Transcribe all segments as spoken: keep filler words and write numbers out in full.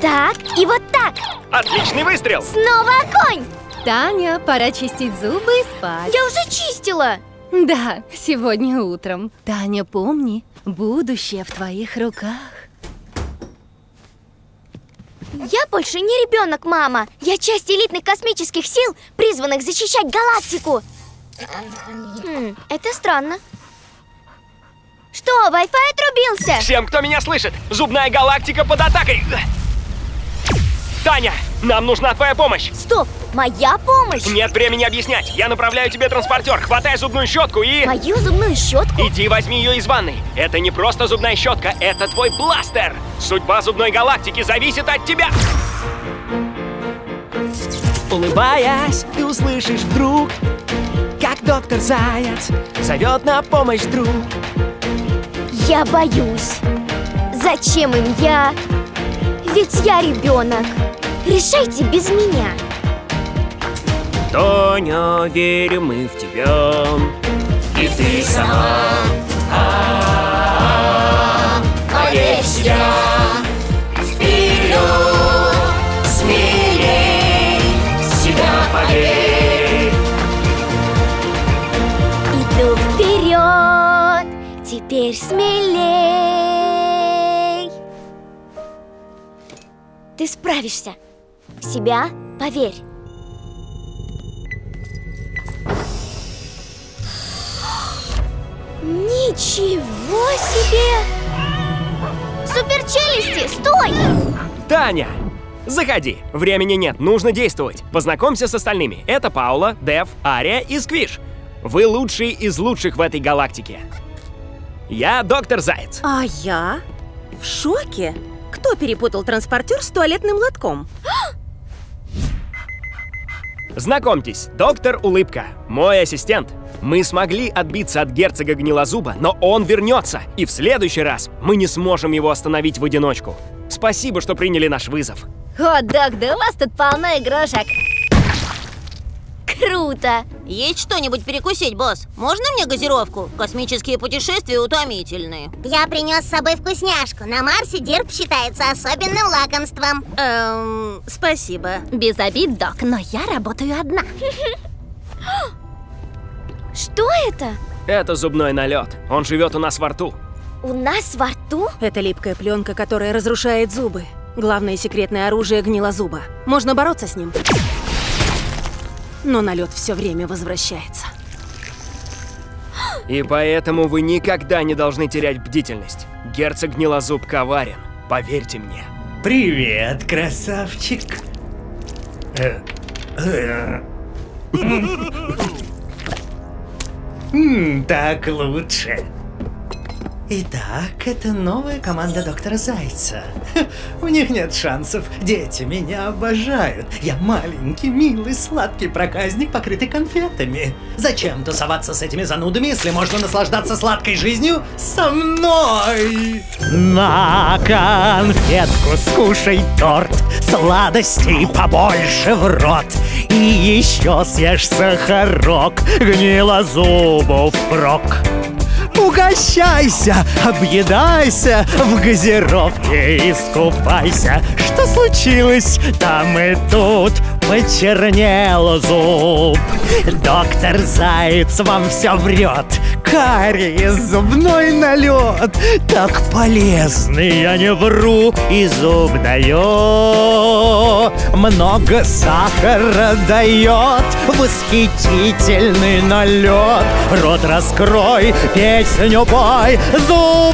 Так, и вот так. Отличный выстрел! Снова огонь! Таня, пора чистить зубы и спать. Я уже чистила. Да, сегодня утром. Таня, помни, будущее в твоих руках. Я больше не ребенок, мама. Я часть элитных космических сил, призванных защищать галактику. Хм, это странно. Что, Wi-Fi отрубился? Всем, кто меня слышит, зубная галактика под атакой! Таня, нам нужна твоя помощь! Стоп, моя помощь? Нет времени объяснять. Я направляю тебе транспортер. Хватай зубную щетку и... Мою зубную щетку? Иди возьми ее из ванной. Это не просто зубная щетка, это твой бластер. Судьба зубной галактики зависит от тебя. Улыбаясь, ты услышишь вдруг, как доктор Заяц зовет на помощь друг. Я боюсь. Зачем им я? Ведь я ребенок. Решайте без меня. Тоня, верим мы в тебя. И ты сама. Поверь в себя. Вперед, смелей, в себя поверь. Иду вперед, теперь смелей. Ты справишься. В себя поверь. Ничего себе! Суперчелюсти, стой! Таня, заходи. Времени нет, нужно действовать. Познакомься с остальными. Это Паула, Дэв, Ария и Сквиш. Вы лучшие из лучших в этой галактике. Я доктор Заяц. А я в шоке. Кто перепутал транспортер с туалетным лотком? Знакомьтесь, доктор Улыбка, мой ассистент. Мы смогли отбиться от герцога Гнилозуба, но он вернется, и в следующий раз мы не сможем его остановить в одиночку. Спасибо, что приняли наш вызов. О, док, да у вас тут полно игрушек. Круто! Есть что-нибудь перекусить, босс? Можно мне газировку? Космические путешествия утомительные. Я принес с собой вкусняшку. На Марсе дерб считается особенным лакомством. Эм, спасибо. Без обид, док, но я работаю одна. Что это? Это зубной налет. Он живет у нас во рту. У нас во рту? Это липкая пленка, которая разрушает зубы. Главное секретное оружие Гнилозуба. Можно бороться с ним. Но налет все время возвращается. И поэтому вы никогда не должны терять бдительность. Герцог Гнилозуб коварен, поверьте мне. Привет, красавчик. М, Так лучше. Итак, это новая команда доктора Зайца. У них нет шансов. Дети меня обожают. Я маленький, милый, сладкий проказник, покрытый конфетами. Зачем тусоваться с этими занудами, если можно наслаждаться сладкой жизнью со мной? На конфетку скушай торт, сладостей побольше в рот. И еще съешь сахарок, Гнилозубу впрок. Угощайся, объедайся, в газировке искупайся. Что случилось там и тут? Почернел зуб. Доктор Заяц вам все врет. Кариес, зубной налет. Так полезный, я не вру. И зуб дает, много сахара дает. Восхитительный налет. Рот раскрой, песню пой, зуб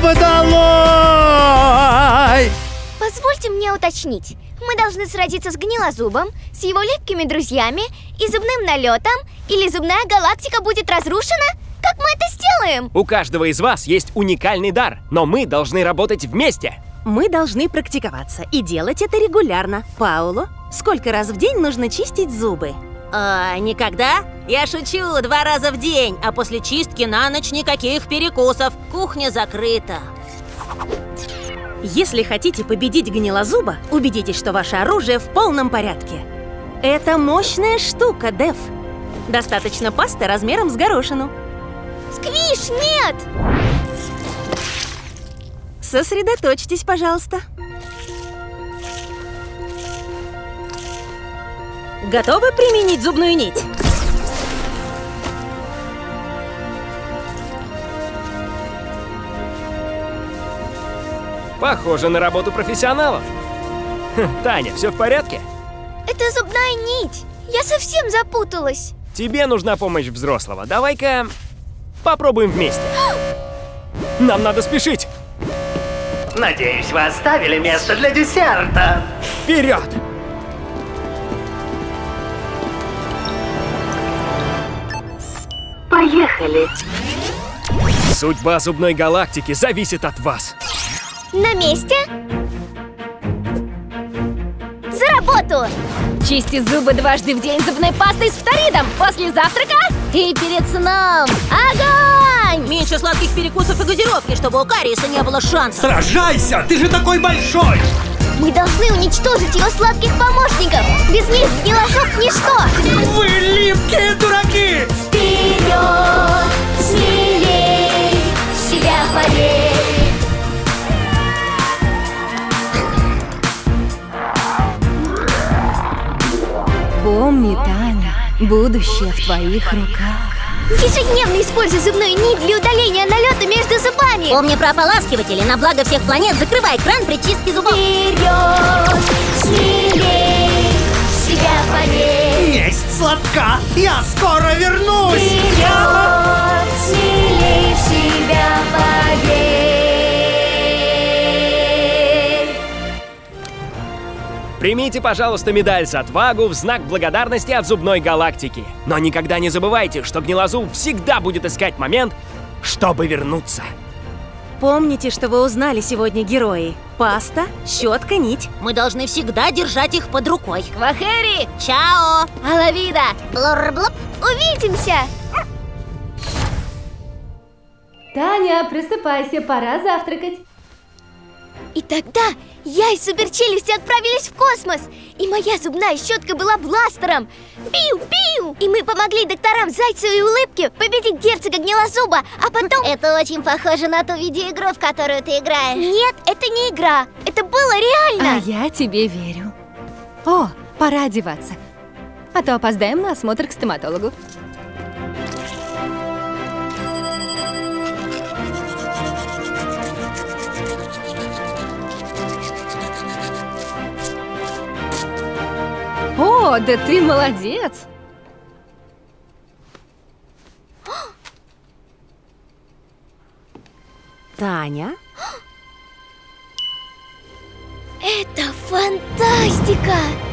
долой. Позвольте мне уточнить. Мы должны сразиться с Гнилозубом, с его липкими друзьями и зубным налетом, или зубная галактика будет разрушена? Как мы это сделаем? У каждого из вас есть уникальный дар, но мы должны работать вместе. Мы должны практиковаться и делать это регулярно. Пауло, сколько раз в день нужно чистить зубы? А, никогда? Я шучу, два раза в день, а после чистки на ночь никаких перекусов. Кухня закрыта. Если хотите победить Гнилозуба, убедитесь, что ваше оружие в полном порядке. Это мощная штука, Дэв. Достаточно пасты размером с горошину. Сквиш, нет! Сосредоточьтесь, пожалуйста. Готовы применить зубную нить? Похоже на работу профессионалов. Хм, Таня, все в порядке? Это зубная нить. Я совсем запуталась. Тебе нужна помощь взрослого. Давай-ка попробуем вместе. Нам надо спешить. Надеюсь, вы оставили место для десерта. Вперед! Поехали! Судьба зубной галактики зависит от вас. На месте? За работу! Чисти зубы дважды в день зубной пастой с фторидом после завтрака и перед сном. Огонь! Меньше сладких перекусов и газировки, чтобы у кариеса не было шансов. Сражайся! Ты же такой большой! Мы должны уничтожить его сладких помощников. Без них гнилозуб ничто. Вы липкие дураки! Вперед! Смелей! В себя поверь! Помни, Таня, будущее в твоих руках. Ежедневно используй зубную нить для удаления налета между зубами. Помни про ополаскиватели. На благо всех планет закрывай кран при чистке зубов. Вперед! Смелей! В себя поверь! Есть сладка! Я скоро вернусь! Вперед! Смелей! В себя поверь! Примите, пожалуйста, медаль за отвагу в знак благодарности от зубной галактики. Но никогда не забывайте, что гнилозуб всегда будет искать момент, чтобы вернуться. Помните, что вы узнали сегодня, герои. Паста, щетка, нить. Мы должны всегда держать их под рукой. Квахери! Чао! Алавида! Блур-блуп. Увидимся! Таня, просыпайся, пора завтракать. И тогда я и суперчелюсти отправились в космос. И моя зубная щетка была бластером. Пиу-пиу! И мы помогли докторам Зайцу и Улыбке победить герцога Гнилозуба. А потом... Это очень похоже на ту видеоигру, в которую ты играешь. Нет, это не игра. Это было А реально. я тебе верю. О, пора одеваться. А то опоздаем на осмотр к стоматологу. О, да ты молодец! Таня? Это фантастика!